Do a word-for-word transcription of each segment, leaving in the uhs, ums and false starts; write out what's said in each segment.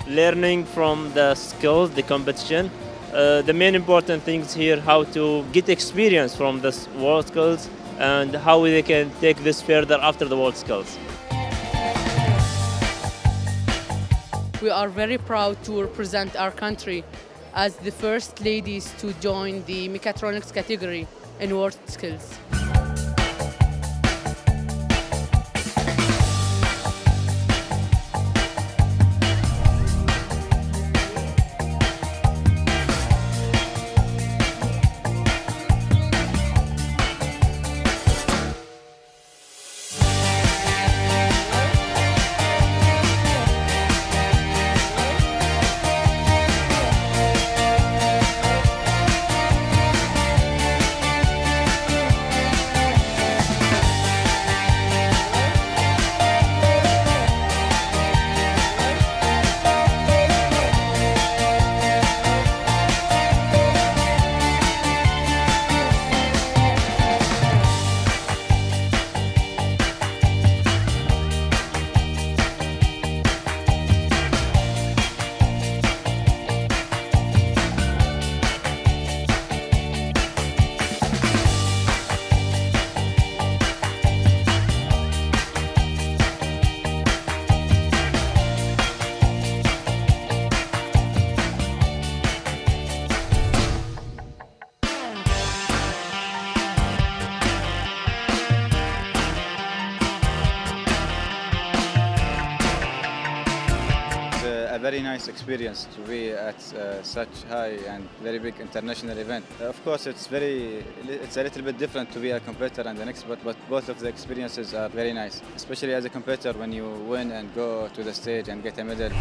learning from the skills, the competition. Uh, the main important things here, how to get experience from the world skills and how they can take this further after the world skills. We are very proud to represent our country as the first ladies to join the mechatronics category in world skills. A very nice experience to be at uh, such high and very big international event. Of course, it's very, it's a little bit different to be a competitor and an expert, but both of the experiences are very nice, especially as a competitor when you win and go to the stage and get a medal.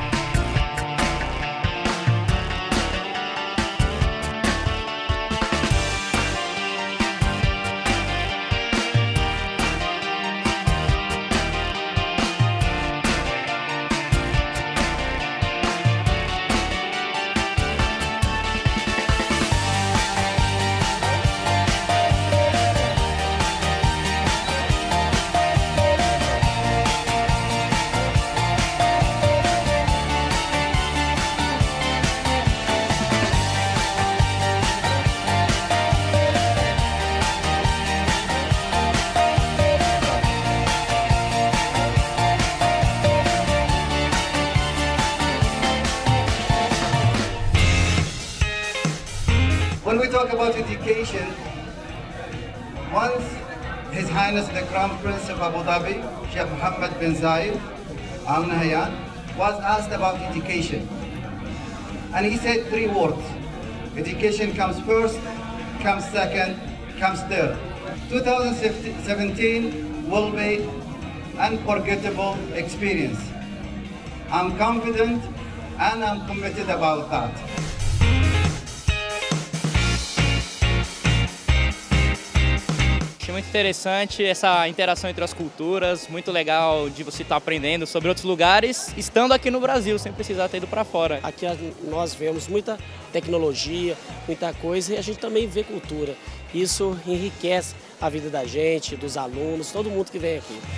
When we talk about education, once His Highness the Crown Prince of Abu Dhabi, Sheikh Mohammed bin Zayed Al Nahyan, was asked about education. And he said three words: education comes first, comes second, comes third. two thousand seventeen will be unforgettable experience. I'm confident and I'm committed about that. Achei muito interessante essa interação entre as culturas, muito legal de você estar aprendendo sobre outros lugares, estando aqui no Brasil, sem precisar ter ido para fora. Aqui nós vemos muita tecnologia, muita coisa, e a gente também vê cultura. Isso enriquece a vida da gente, dos alunos, todo mundo que vem aqui.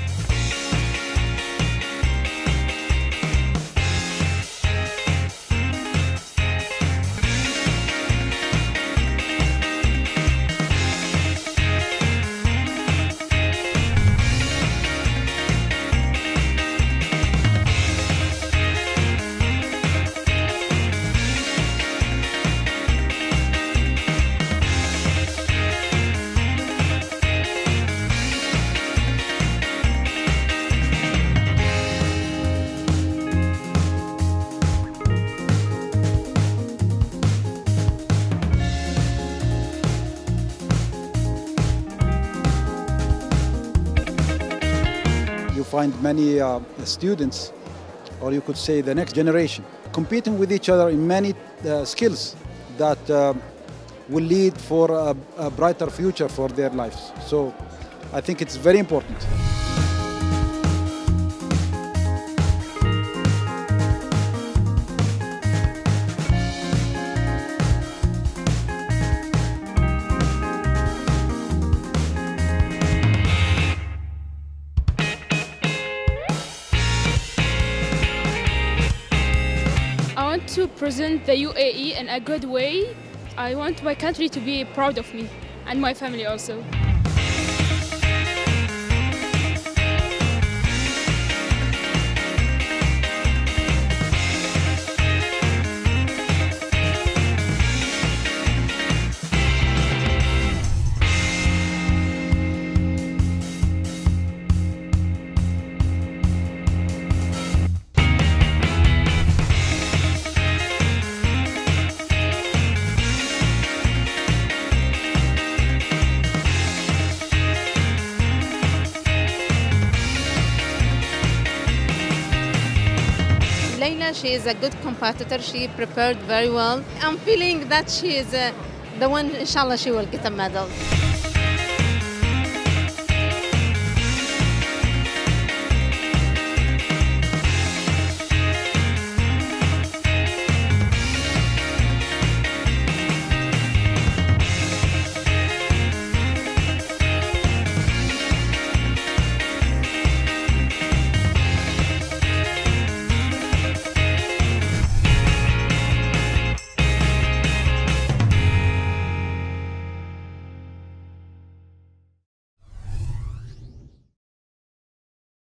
You find many uh, students, or you could say the next generation, competing with each other in many uh, skills that uh, will lead for a, a brighter future for their lives. So I think it's very important. To present the U A E in a good way, I want my country to be proud of me and my family also. Layla, she is a good competitor. She prepared very well. I'm feeling that she is uh, the one, inshallah, she will get a medal.